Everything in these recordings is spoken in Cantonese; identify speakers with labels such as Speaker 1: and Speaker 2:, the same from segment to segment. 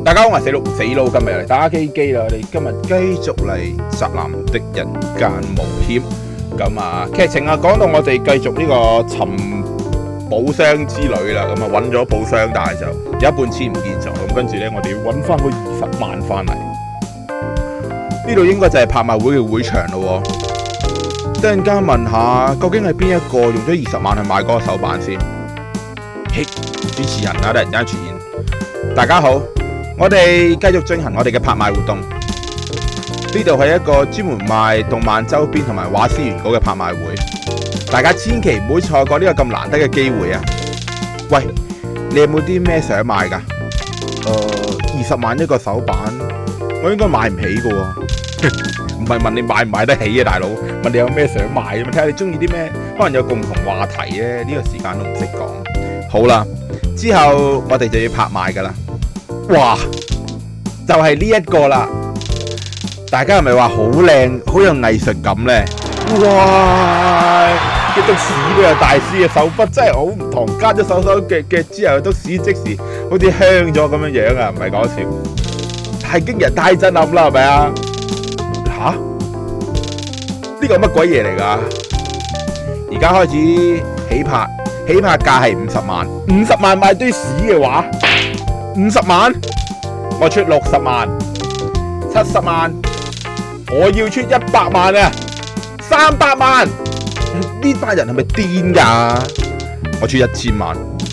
Speaker 1: 大家好，我係死佬，今日嚟打機機啦！我哋今日繼續嚟宅男的人間冒險。咁啊，劇情啊講到我哋繼續呢個尋寶箱之旅啦。咁啊揾咗寶箱，但係就有一半錢唔見咗。咁跟住咧，我哋要揾翻個20萬翻嚟。呢度應該就係拍賣會嘅會場咯。突然間問下，究竟係邊一個用咗20萬去買嗰個手板先？嘿，主持人啊，突然間出現。大家好。我哋繼續進行我哋嘅拍賣活動。呢度係一個專門賣動漫周邊同埋畫師原稿嘅拍賣會，大家千祈唔好錯過呢個咁難得嘅機會啊！喂，你有冇啲咩想買㗎？20萬一個手板，我應該買唔起㗎喎。唔係問你買唔買得起啊，大佬，問你有咩想買啊嘛？睇下你中意啲咩，可能有共同話題咧。呢個時間都唔識講。好啦，之後我哋就要拍賣㗎啦。哇，就係呢一個啦！大家係咪話好靚，好有藝術感呢？哇！嘅篤屎都有大師嘅手筆，真係好唔同。加咗手腳之後，篤屎即時好似香咗咁樣樣啊！唔係講笑，太驚人、太震撼啦，係咪啊？吓？呢個乜鬼嘢嚟㗎？而家開始起拍，起拍價係50萬，50萬買堆屎嘅話。50萬，我出60萬，70萬，我要出100萬啊，300萬，呢班人係咪癲㗎？我出1000萬，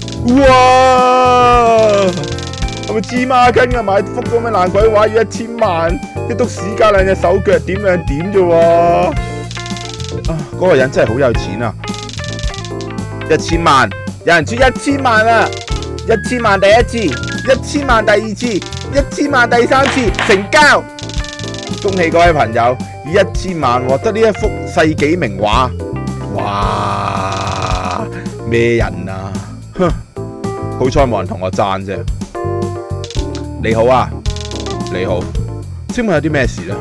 Speaker 1: 哇，係咪黐孖筋㗎？買幅咁嘅爛鬼畫要1000萬，一篤屎加兩隻手腳點兩點啫喎！啊，嗰個人真係好有錢啊！1000萬，有人出1000萬啊！1000萬第一次。1000萬第二次，1000萬第三次，成交！恭喜各位朋友，以1000萬獲得呢一幅世紀名畫。哇！咩人啊？哼！好彩冇人同我爭啫。你好啊，你好。請問有啲咩事咧？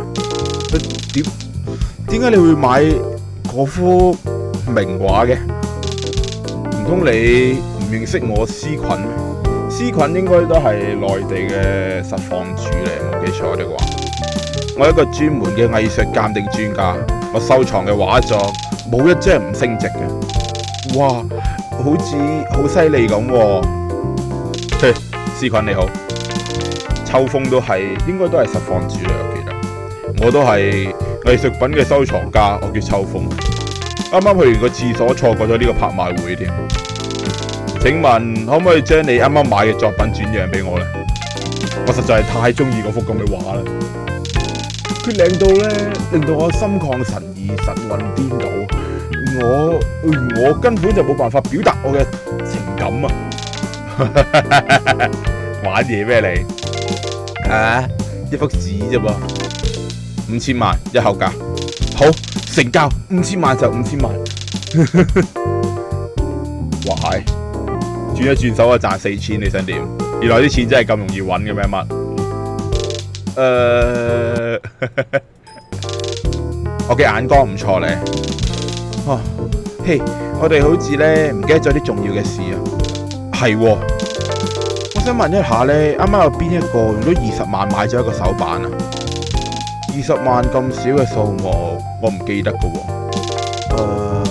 Speaker 1: 點解你會買嗰幅名畫嘅？唔通你唔認識我思群咩？思群應該都係內地嘅實況主嚟，冇記錯的話。我係一個專門嘅藝術鑑定專家，我收藏嘅畫作冇一張唔升值嘅。哇，好似好犀利咁喎！嘿，思群你好，秋風都係應該都係實況主嚟，我記得。我都係藝術品嘅收藏家，我叫秋風。啱啱去完個廁所，錯過咗呢個拍賣會添。請問可唔可以將你啱啱買嘅作品轉讓俾我呢？我實在係太中意嗰幅咁嘅畫啦，佢靚到咧，令到我心曠神怡、神魂顛倒。我根本就冇辦法表達我嘅情感啊！玩嘢咩你？啊，一幅紙啫噃，5000萬一口價，好成交，5000萬就5000萬。哇係！轉一轉手啊，賺4000，你想點？原來啲錢真係咁容易揾嘅咩乜？我嘅眼光唔錯咧。哦，嘿，我哋好似咧唔記得咗啲重要嘅事啊。係喎，我想問一下咧，啱啱有邊一個用咗20萬買咗一個手板啊？20萬咁少嘅數目，我唔記得㗎喎。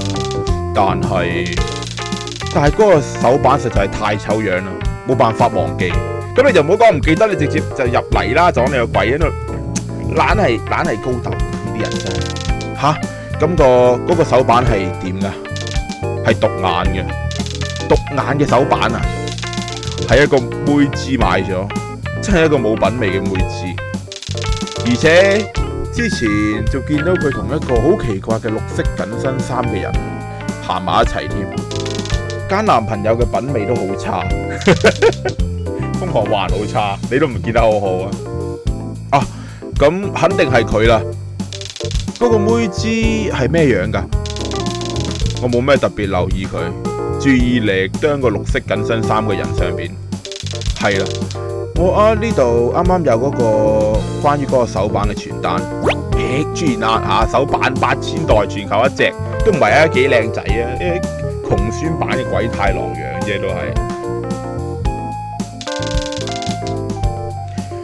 Speaker 1: 但係嗰個手板實在係太醜樣啦，冇辦法忘記。咁你就唔好講唔記得，你直接就入嚟啦，撞你個鬼喺度，懶係高竇呢啲人真係。吓，咁嗰個手板係點㗎？係獨眼嘅，獨眼嘅手板啊，係一個妹紙買咗，真係一個冇品味嘅妹紙。而且之前就見到佢同一個好奇怪嘅綠色緊身衫嘅人行埋一齊添。揀男朋友嘅品味都好差，瘋狂還好差，你都唔見得好好啊！啊，咁肯定係佢啦。嗰個妹紙係咩樣㗎？我冇咩特別留意佢，注意力都喺個綠色緊身衫嘅人上邊。係啦，我呢度啱啱有嗰個關於嗰個手板嘅傳單，出現啦嚇，手板8000代全球一隻，都唔係啊，幾靚仔啊！窮酸版嘅鬼太郎樣啫，都係。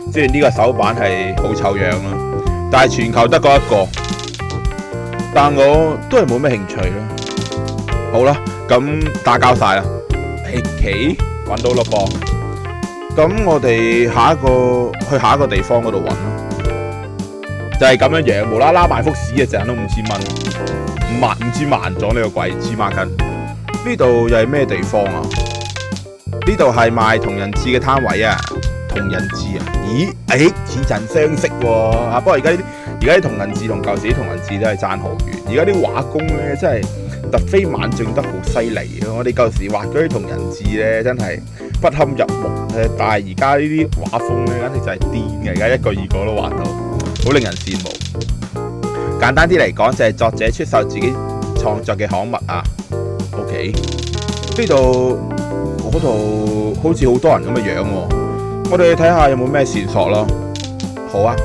Speaker 1: 雖然呢個手板係好醜樣啦，但係全球得嗰一個，但我都係冇咩興趣啦。好啦，咁打交晒啦，棋揾到咯噃。咁我哋去下一個地方嗰度揾咯，就係咁樣樣，無啦啦賣幅屎嘅陣都5000蚊，5000萬咗呢個鬼黐孖筋。呢度又係咩地方啊？呢度係賣同人誌嘅攤位啊，同人誌啊？咦？似曾相識喎啊！不過而家啲同人誌同舊時啲同人誌都係爭好遠，而家啲畫工咧真係突飛猛進得好犀利啊！我哋舊時畫嗰啲同人誌咧真係不堪入目，但係而家呢啲畫風咧簡直就係癲嘅，而家一個二個都畫到，好令人羨慕。簡單啲嚟講，就係作者出售自己創作嘅刊物啊。OK， 呢度嗰度好似好多人咁嘅樣喎，我哋睇下有冇咩線索咯。好啊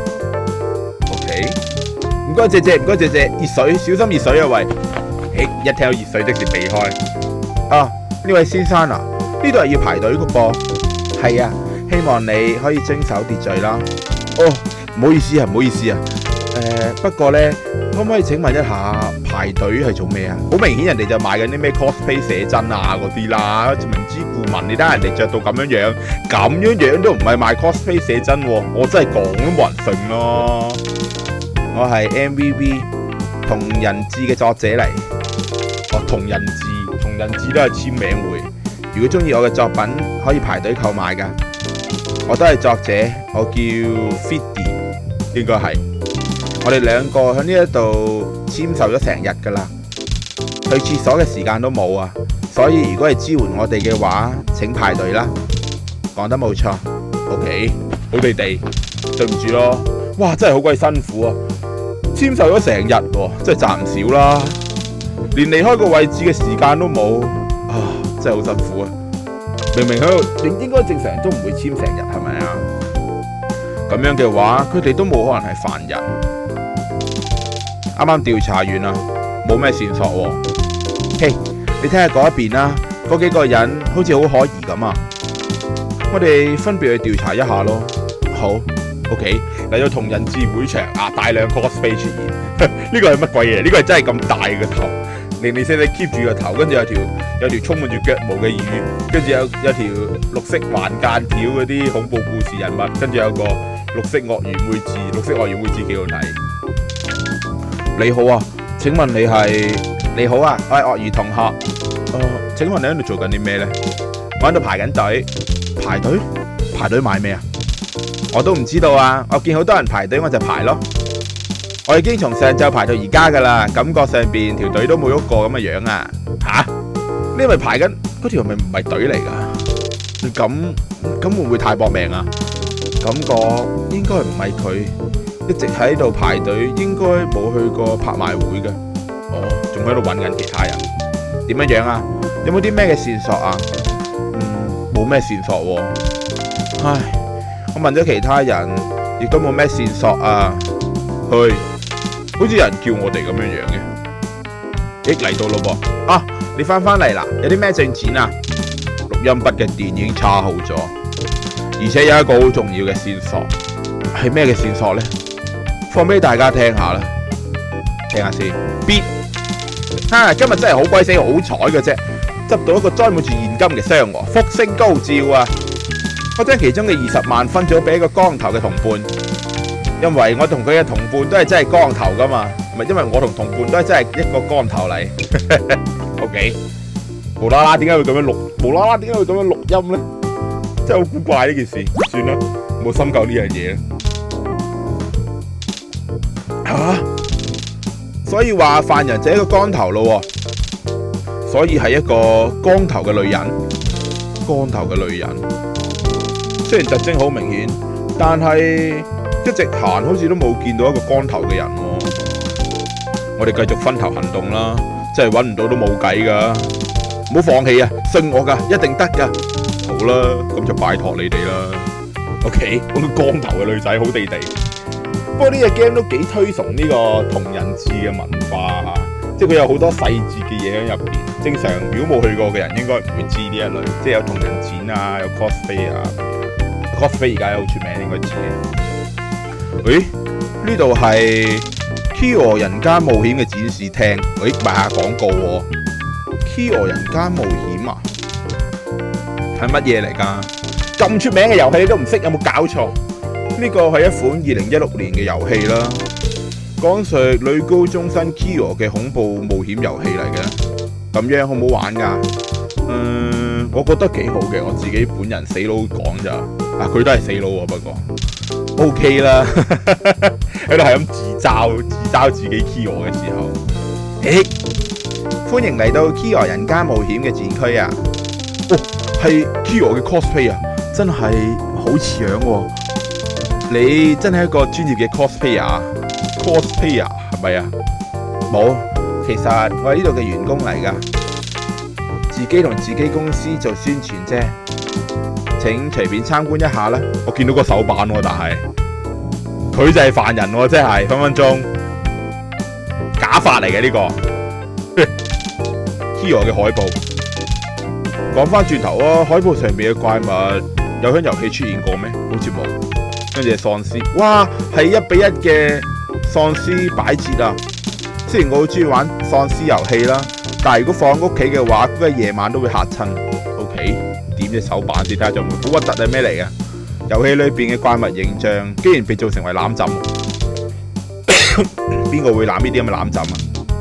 Speaker 1: ，OK， 唔該謝謝，唔該謝謝，熱水小心熱水啊喂！一聽到熱水即時避開。啊，呢位先生啊，呢度係要排隊嘅噃。係啊，希望你可以遵守秩序啦。哦，唔好意思啊，唔好意思啊。不過咧，可唔可以請問一下排隊係做咩啊？好明顯人哋就賣緊啲咩 cosplay 寫真啊嗰啲啦，明知故問，你睇人哋着到咁樣樣都唔係賣 cosplay 寫真喎，我真係講都冇人信咯。我係 MVV 同人誌嘅作者嚟。哦，同人誌都係簽名會。如果中意我嘅作品，可以排隊購買㗎。我都係作者，我叫 Fiddy， 應該係。我哋兩個喺呢一度簽售咗成日㗎啦，去廁所嘅時間都冇啊，所以如果係支援我哋嘅話，請排隊啦。講得冇錯 ，OK， 好地地，對唔住咯。哇，真係好鬼辛苦啊！簽售咗成日喎，真係賺唔少啦，連離開個位置嘅時間都冇啊，真係好辛苦啊！明明喺度，應該正常人都唔會簽成日，係咪啊？咁樣嘅話，佢哋都冇可能係犯人。啱啱調查完啦，冇咩線索喎。嘿，你睇下嗰一邊啦，嗰幾個人好似好可疑咁啊！我哋分別去調查一下咯。好 ，OK， 嚟到同人誌會場啊，大量 cosplay 出現。呢個係乜鬼嘢？呢個係真係咁大嘅頭，零零舍舍 keep 住個頭，跟住有條充滿住腳毛嘅魚，跟住有條綠色橫間條嗰啲恐怖故事人物，跟住有個綠色鱷魚妹字，綠色鱷魚妹字幾好睇。你好啊，請問你係？你好啊，我係鱷魚同學。請問你喺度做緊啲咩呢？我喺度排緊隊。排隊？排隊買咩啊？我都唔知道啊，我見好多人排隊，我就排咯。我已經從上晝排到而家噶啦，感覺上邊條隊都冇喐過咁嘅樣啊！吓？你係咪排緊嗰條咪唔係隊嚟噶？咁會唔會太搏命啊？感覺應該唔係佢。一直喺度排隊，應該冇去過拍賣會嘅。哦，仲喺度揾緊其他人。點樣樣啊？有冇啲咩嘅線索啊？冇咩線索喎。唉，我問咗其他人，亦都冇咩線索啊。去，好似有人叫我哋咁樣樣嘅。嚟到咯噃。啊，你翻嚟啦？有啲咩進展啊？錄音筆嘅電已經插好咗，而且有一個好重要嘅線索。係咩嘅線索呢？放俾大家聽下啦，聽下先。必今日真係好鬼死好彩嘅啫，執到一個裝滿住現金嘅箱喎，福星高照啊！我將其中嘅20萬分咗俾一個光頭嘅同伴，因為我同佢嘅同伴都係真係光頭噶嘛，唔係因為我同同伴都係真係一個光頭嚟。OK， 無啦啦點解會咁樣錄？無啦啦點解會咁樣錄音咧？真係好古怪呢件事。算啦，冇深究呢樣嘢。所以話犯人就係一個光頭咯，所以係一個光頭嘅女人。光頭嘅女人，雖然特徵好明顯，但係一直行好似都冇見到一個光頭嘅人。我哋繼續分頭行動啦，真係搵唔到都冇計噶，唔好放棄啊！信我噶，一定得噶。好啦，咁就拜託你哋啦。OK， 嗰個光頭嘅女仔好地地。不過呢隻 game 都幾推崇呢個同人誌嘅文化嚇，即係佢有好多細節嘅嘢喺入邊。正常如果冇去過嘅人應該唔會知呢一類，即係有同人展啊，有 cosplay 啊。 cosplay 而家好出名，應該知嘅。誒，呢度係 Kyo 人間冒險嘅展示廳。誒，賣下廣告喎。Kyo 人間冒險啊，係乜嘢嚟㗎？咁出名嘅遊戲你都唔識，有冇搞錯？呢個係一款2016年嘅遊戲啦，講述女高中生 Kyo 嘅恐怖冒險遊戲嚟嘅。咁樣好唔好玩㗎？我覺得幾好嘅，我自己本人死佬講咋，啊佢都係死佬喎，不過 OK 啦，喺度係咁自嘲自己 Kyo 嘅時候，歡迎嚟到 Kyo 人間冒險嘅展區啊！哦，係 Kyo 嘅 cosplay 啊，真係好似樣喎！你真係一個專業嘅 cosplayer 係咪啊？冇，其實我係呢度嘅員工嚟㗎。自己同自己公司做宣傳啫，請隨便參觀一下啦。我見到個手板喎，但係佢就係犯人喎，即係分分鐘假髮嚟嘅呢個。Kyo 嘅海報，講翻轉頭啊，海報上面嘅怪物有喺遊戲出現過咩？好似冇。跟住係喪屍，哇，係1比1嘅喪屍擺設啊！雖然我好中意玩喪屍遊戲啦。但係如果放喺屋企嘅話，嗰日夜晚都會嚇親。OK， 點隻手板先睇下就會好核突係咩嚟嘅？遊戲裏邊嘅怪物形象，竟然被做成為攬枕，邊個會攬呢啲咁嘅攬枕啊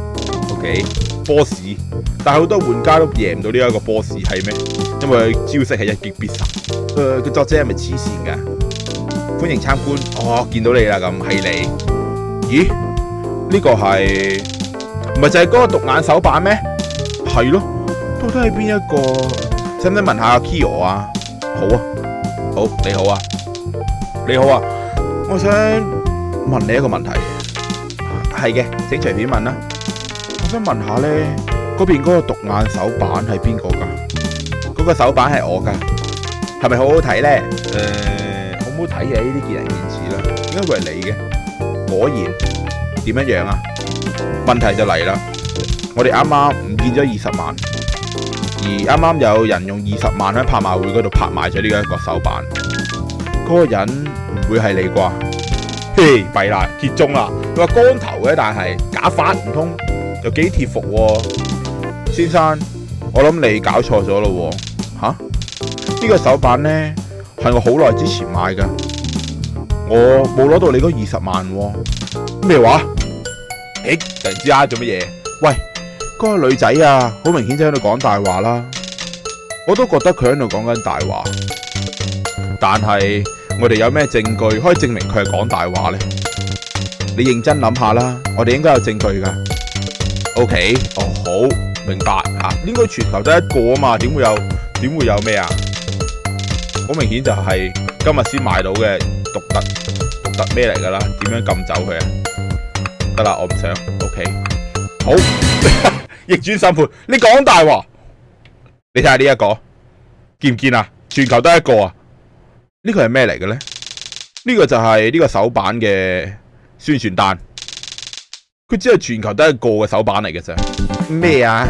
Speaker 1: ？OK，boss， 但係好多玩家都贏唔到呢一個 boss 係咩？因為佢招式係一擊必殺。個作者係咪黐線㗎？歡迎參觀。哦，見到你啦，咁係你？咦？呢個係唔係就係嗰個獨眼手板咩？係咯，到底係邊一個？使唔使問下 Kyo 啊？好啊，好，你好啊，你好啊，我想問你一個問題。係嘅，請隨便問啦。我想問下咧，嗰邊嗰個獨眼手板係邊個㗎？嗰個手板係我㗎，係咪好好睇咧？好唔好睇嘅？呢啲見仁見智啦。應該會係你嘅。果然，點樣樣啊？問題就嚟啦。我哋啱啱唔見咗20萬，而啱啱有人用20萬喺拍賣會嗰度拍賣咗呢一個手板。嗰個人唔會係你啩？嘿，弊啦，揭盅啦！佢話光頭嘅，但係假髮，唔通又幾貼服喎？先生，我諗你搞錯咗咯喎！吓？呢個手板咧係我好耐之前買㗎，我冇攞到你嗰20萬喎。咩話？突然之間做乜嘢？喂！嗰個女仔啊，好明顯就喺度講大話啦！我都覺得佢喺度講緊大話，但係我哋有咩證據可以證明佢係講大話呢？你認真諗下啦，我哋應該有證據噶。OK， 哦好，明白吓，應該全球得一個啊嘛，點會有咩啊？好明顯就係今日先買到嘅獨特咩嚟噶啦？點樣撳走佢啊？得啦，我唔想。OK， 好。逆轉審判，你講大話，你睇下呢一個，見唔見啊？全球得一個啊！呢個係咩嚟嘅咧？呢個就係呢個手板嘅宣傳單，佢只係全球得一個嘅手板嚟嘅啫。咩啊？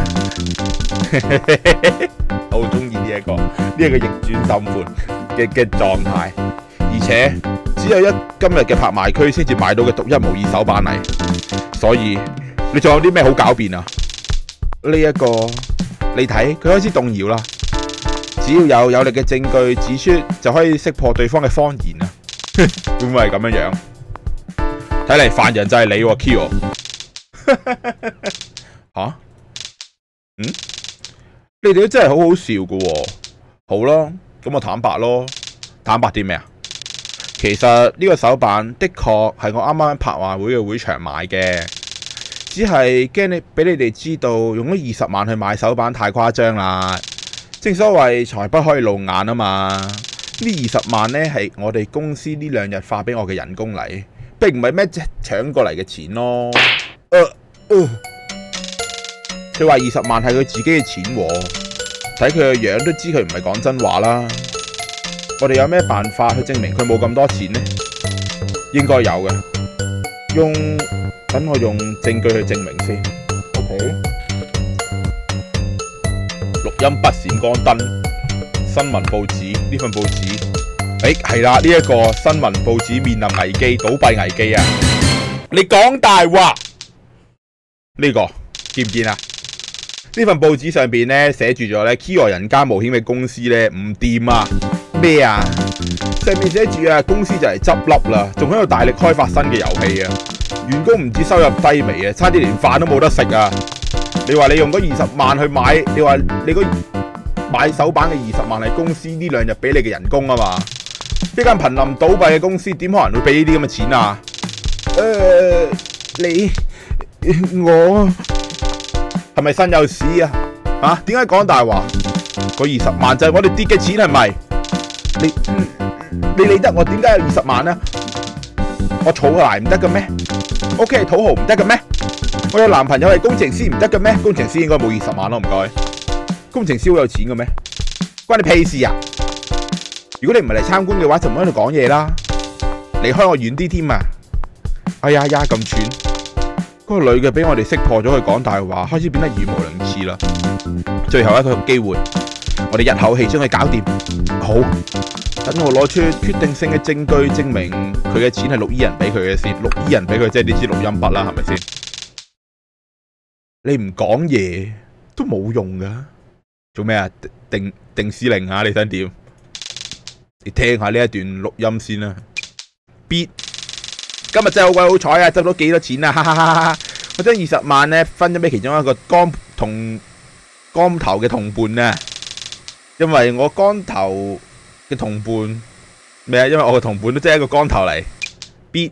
Speaker 1: 我好中意呢一個逆轉審判嘅狀態，而且只有今日嘅拍賣區先至買到嘅獨一無二手板嚟，所以你仲有啲咩好狡辯啊？呢一個你睇，佢開始動搖啦。只要有力嘅證據指出，就可以識破對方嘅謊言啊！會唔會係咁樣樣？睇嚟犯人就係你喎 ，Kyo。吓？你哋都真係好好笑噶喎。好咯，咁我坦白咯。坦白啲咩啊？其實呢個手板的確係我啱啱喺拍賣會嘅會場買嘅。只係驚俾你哋知道，用咗20萬去買手板太誇張啦。正所謂財不可以露眼啊嘛。呢20萬呢係我哋公司呢2日發俾我嘅人工嚟，並唔係咩搶過嚟嘅錢咯。佢話20萬係佢自己嘅錢喎，睇佢嘅樣都知佢唔係講真話啦。我哋有咩辦法去證明佢冇咁多錢呢？應該有嘅，等我用證據去證明先。OK， 錄音筆閃光燈，新聞報紙，呢份報紙係啦，呢一個新聞報紙面臨危機，倒閉危機啊！你講大話，呢個見唔見啊？呢份報紙上邊咧寫住咗咧 Keyyo 人間冒險嘅公司咧唔掂啊！咩啊？上面寫住啊，公司就嚟執笠啦，仲喺度大力開發新嘅遊戲啊！員工唔止收入低微啊，差啲連飯都冇得食啊！你話你用嗰20萬去買，你話你嗰買手板嘅20萬係公司呢2日俾你嘅人工啊嘛？一間瀕臨倒閉嘅公司點可能會俾呢啲咁嘅錢啊？我係咪身有屎啊？嚇？點解講大話？嗰20萬就係我哋跌嘅錢係咪？你理得我點解有20萬啊？我儲嚟唔得嘅咩？屋企係土豪唔得嘅咩？我有男朋友係工程師唔得嘅咩？工程師應該冇20萬咯，唔該。工程師好有錢嘅咩？關你屁事啊！如果你唔係嚟參觀嘅話，就唔好喺度講嘢啦。離開我遠啲添啊！哎呀呀咁串，嗰個女嘅俾我哋識破咗佢講大話，開始變得語無倫次啦。最後一個機會，我哋一口氣將佢搞掂。好，等我攞出決定性嘅證據，證明佢嘅錢係綠衣人俾佢嘅先。綠衣人俾佢，即係呢支錄音筆啦，係咪先？你唔講嘢都冇用噶。做咩啊？定司令啊！你想點？你聽下呢一段錄音先啦。必今日真係好鬼好彩啊！執到幾多錢啊！哈哈哈哈！我將20萬咧分咗俾其中一個光頭嘅同伴啊！因為我光頭嘅同伴咩啊？因為我嘅同伴都真係一個光頭嚟。必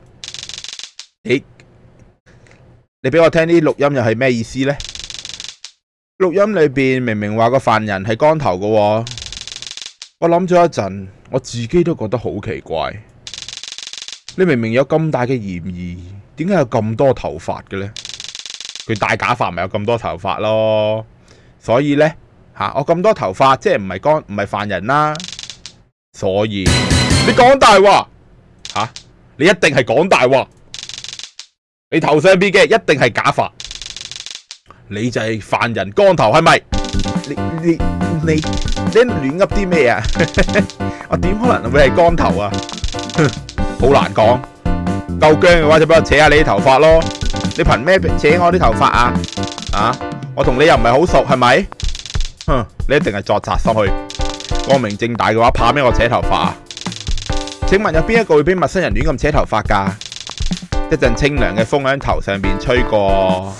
Speaker 1: 你俾我聽呢啲錄音又係咩意思呢？錄音裏邊明明話個犯人係光頭嘅喎，我諗咗一陣，我自己都覺得好奇怪。你明明有咁大嘅嫌疑，點解有咁多頭髮嘅呢？佢戴假髮咪有咁多頭髮咯。所以呢，我咁多頭髮，即係唔係犯人啦。所以你講大話你一定係講大話。你頭上邊嘅一定係假髮，你就係犯人光頭係咪？你亂噏啲咩啊？我點可能會係光頭啊？好難講，夠薑嘅話就俾我扯下你啲頭髮咯。你憑咩扯我啲頭髮啊？我同你又唔係好熟係咪？你一定係作賊心虛，光明正大嘅話怕咩我扯頭髮啊？請問有邊一個會俾陌生人亂咁扯頭髮㗎？一陣清涼嘅風喺頭上邊吹過，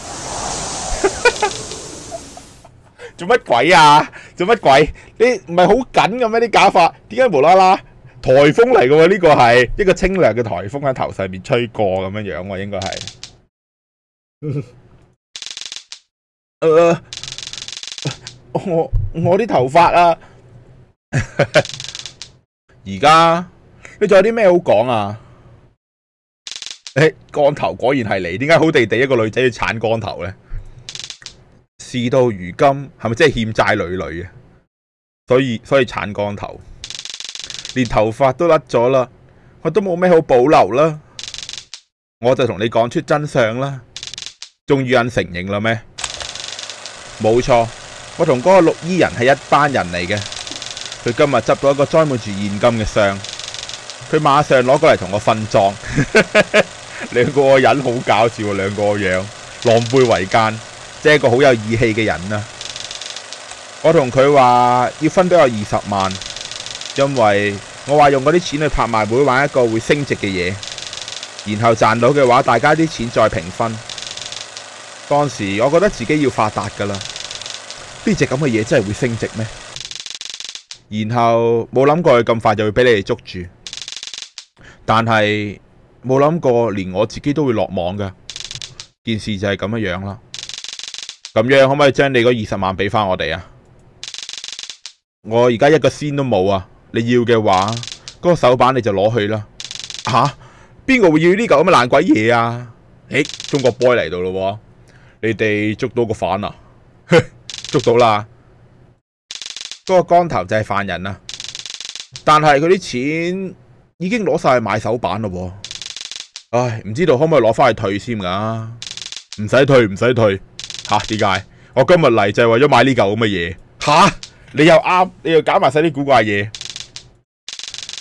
Speaker 1: 做乜鬼啊？做乜鬼？你唔係好緊嘅咩啲假髮？點解無啦啦？颱風嚟嘅喎，呢個係一個清涼嘅颱風喺頭上邊吹過咁樣樣喎，應該係。我啲頭髮啊！而家你仲有啲咩好講啊？光頭果然係你，點解好地地一個女仔要鏟光頭呢？事到如今，係咪真係欠債累累啊？所以鏟光頭，連頭髮都甩咗啦，我都冇咩好保留啦。我就同你講出真相啦，終於肯承認啦咩？冇錯，我同嗰個綠衣人係一班人嚟嘅。佢今日執到一個裝滿住現金嘅箱，佢馬上攞過嚟同我分贓。兩個人好搞笑啊，兩個樣狼狽為奸，即係一個好有義氣嘅人啊！我同佢話要分俾我20萬，因為我話用嗰啲錢去拍賣會玩一個會升值嘅嘢，然後賺到嘅話，大家啲錢再平分。當時我覺得自己要發達噶啦，呢隻咁嘅嘢真係會升值咩？然後冇諗過佢咁快就會俾你哋捉住，但係冇諗過連我自己都會落網噶。件事就係咁樣樣啦。咁樣可唔可以將你嗰20萬俾翻我哋啊？我而家一個仙都冇啊！你要嘅話，嗰個手板你就攞去啦。吓？邊個會要呢嚿咁嘅爛鬼嘢啊？中國 boy 嚟到咯，你哋捉到個犯啊？捉到啦！嗰個光頭就係犯人啊，但係佢啲錢已經攞晒去買手板咯。唉，唔知道可唔可以攞翻去退先噶？唔使退，唔使退。吓？點解？我今日嚟就係為咗買呢嚿咁嘅嘢。吓？你又啱，你又搞埋晒啲古怪嘢。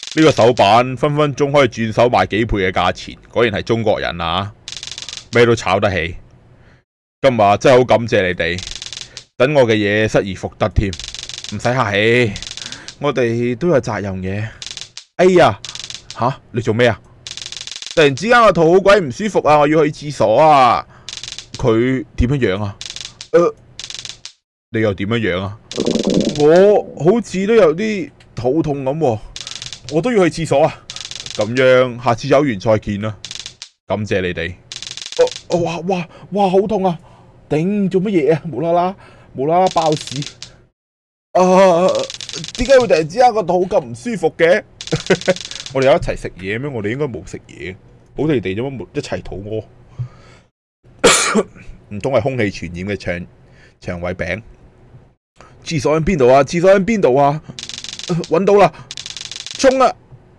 Speaker 1: 呢個手板分分鐘可以轉手賣幾倍嘅價錢，果然係中國人啊！咩都炒得起。今日真係好感謝你哋，等我嘅嘢失而復得添，唔使客氣，我哋都有責任嘅。哎呀，吓你做咩啊？突然之間個肚好鬼唔舒服啊！我要去廁所啊！佢點樣啊？你又點樣啊？我好似都有啲肚痛咁喎，我都要去廁所啊！咁樣下次有緣再見啦，感謝你哋。哇，好痛啊！頂，做乜嘢啊？無啦啦爆屎！點解會突然之間個肚咁唔舒服嘅？我哋有一齊食嘢咩？我哋應該冇食嘢，好地地做乜一齊肚屙？唔通係空氣傳染嘅腸胃病？廁所喺邊度啊？廁所喺邊度啊？搵到啦！衝啊！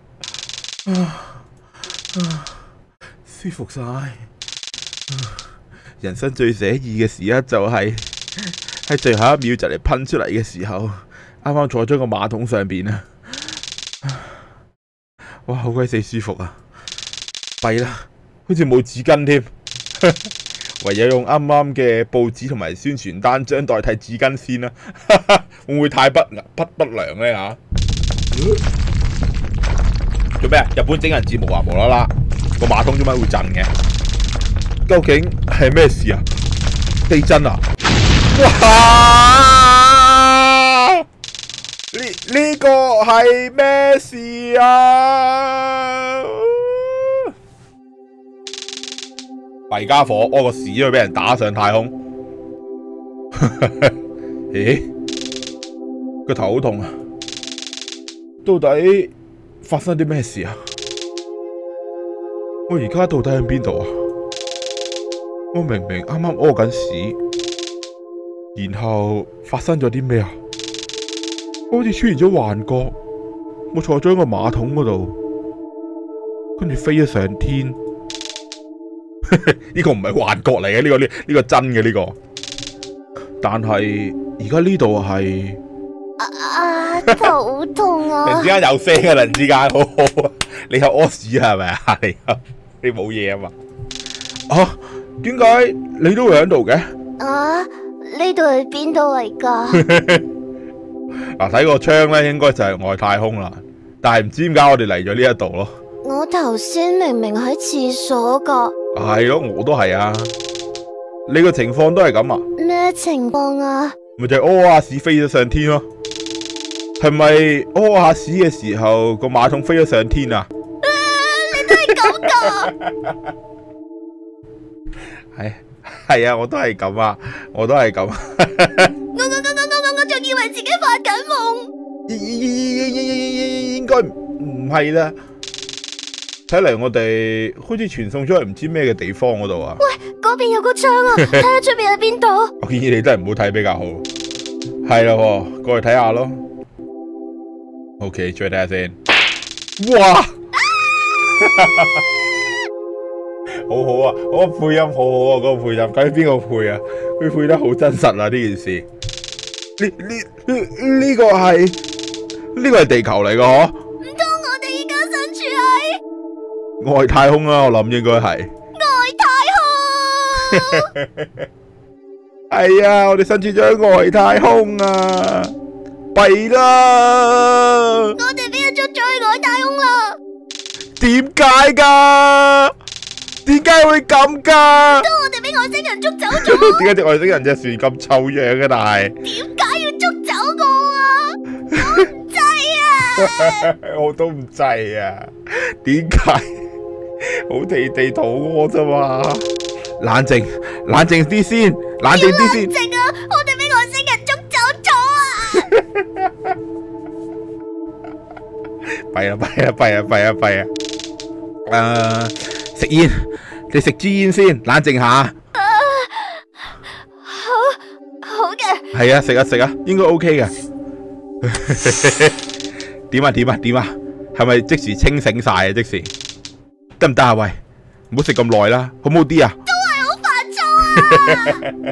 Speaker 1: 舒服晒。人生最寫意嘅時刻就係喺最後一秒就嚟噴出嚟嘅時候，啱啱坐咗個馬桶上邊啊！哇，好鬼死舒服啊！弊啦，好似冇紙巾添，唯有用啱啱嘅報紙同埋宣傳單張代替紙巾先啦。會唔會太不良呢？吓？做咩啊？日本整人節目啊，無啦啦個馬桶做乜會震嘅？究竟係咩事啊？地震啊！哇！呢個係咩事啊？弊家伙，屙個屎都俾人打上太空。咦？個頭好痛啊！到底發生啲咩事啊？我而家到底喺邊度啊？我明明啱啱屙緊屎，然後發生咗啲咩啊？我好似出現咗幻覺，我坐咗喺個馬桶嗰度，跟住飛咗上天。呢個唔係幻覺嚟嘅，呢個真嘅呢個。但係而家呢度係
Speaker 2: 頭痛啊！
Speaker 1: 突然之間有聲啊！突然之間，好好啊！你有屙屎係咪啊？你冇嘢啊嘛？啊？點解你都會喺度嘅？
Speaker 2: 啊！呢度係邊度嚟噶？
Speaker 1: 嗱，睇個窗咧，應該就係外太空啦。但係唔知點解我哋嚟咗呢一度咯。
Speaker 2: 我頭先明明喺廁所噶。
Speaker 1: 係咯，我都係啊。你個情況都係咁啊？
Speaker 2: 咩情況啊？
Speaker 1: 咪就係屙下屎飛咗上天咯。係咪屙下屎嘅時候個馬桶飛咗上天啊？
Speaker 2: 你都係咁噶？
Speaker 1: 係啊，我都係咁啊，我都係咁。
Speaker 2: 我仲以為自己發緊夢。
Speaker 1: 應該唔係啦。睇嚟我哋好似傳送咗去唔知咩嘅地方嗰度啊。
Speaker 2: 喂，嗰邊有個窗啊，睇下出邊喺邊度。
Speaker 1: 我建議你都係唔好睇比較好。係啦，過去睇下咯。OK， 再睇下先。哇！好好啊，嗰個配音好好啊，嗰個配音，究竟邊個配啊？佢配得好真實啊！呢件事，呢個係地球嚟噶嗬？
Speaker 2: 唔通我哋依家身處喺
Speaker 1: 外太空啊？我諗應該係
Speaker 2: 外太空。
Speaker 1: 係啊，我哋身處咗喺外太空啊！弊啦！
Speaker 2: 我哋俾人捉咗去外太空啦！
Speaker 1: 點解噶？點解會咁噶？
Speaker 2: 都我哋俾外星人捉走咗。
Speaker 1: 點解啲外星人隻船咁臭樣嘅？但係
Speaker 2: 點解要捉走我啊？我唔制啊！
Speaker 1: 我都唔制啊！點解？好地地肚屙啫嘛！冷靜啲先，冷靜啲先。
Speaker 2: 冷靜啊！我哋俾外星人捉走咗啊！
Speaker 1: 弊啊！食煙，你食支煙先，冷靜下。
Speaker 2: 好嘅。
Speaker 1: 係啊，食啊，應該 OK 嘅。點啊？係咪即時清醒晒啊？即時得唔得啊？喂，唔好食咁耐啦，好唔好啲啊？
Speaker 2: 都係好煩躁啊！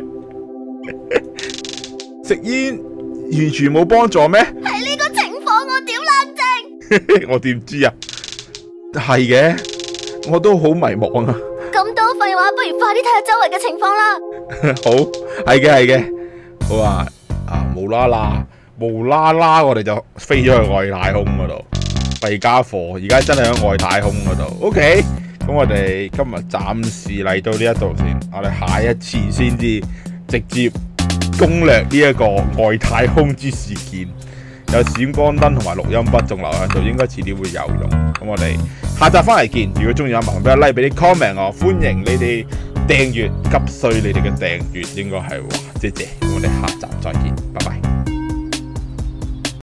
Speaker 1: 食煙完全冇幫助咩？
Speaker 2: 喺呢個情況，我點冷靜？
Speaker 1: 我點知啊？係嘅，我都好迷茫啊。
Speaker 2: 咁多廢話，不如快啲睇下周圍嘅情況啦。
Speaker 1: 好，係嘅。好啊，無啦啦，我哋就飛咗去外太空嗰度。弊家伙，而家真係喺外太空嗰度。OK， 咁我哋今日暫時嚟到呢一度先，我哋下一次先至直接攻略呢一個外太空之事件。有閃光燈同埋錄音筆仲留喺度，應該遲啲會有用。咁我哋下集翻嚟見。如果中意阿文，俾個 like，俾啲 comment 我，歡迎你哋訂閱，急需你哋嘅訂閱，應該係話謝謝。咁我哋下集再見，拜拜。